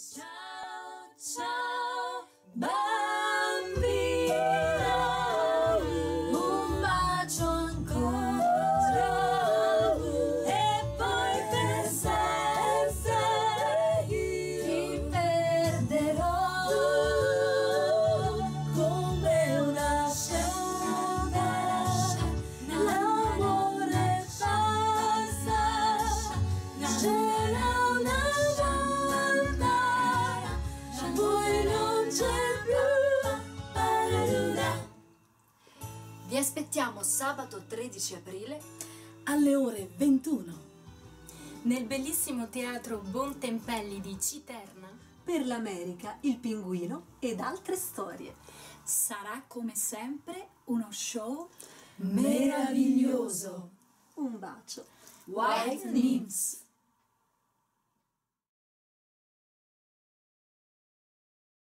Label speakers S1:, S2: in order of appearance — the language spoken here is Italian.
S1: Ciao, ciao, bambino, un bacio ancora e poi per sempre ti perderò come una scena, l'amore passa, c'era una volta, poi non c'è più.
S2: Vi aspettiamo sabato 13 aprile
S3: alle ore 21
S4: nel bellissimo teatro Bontempelli di Citerna
S3: per l'America, il Pinguino ed altre storie.
S1: Sarà come sempre uno show
S3: Meraviglioso! Un bacio!
S1: White Nymphs.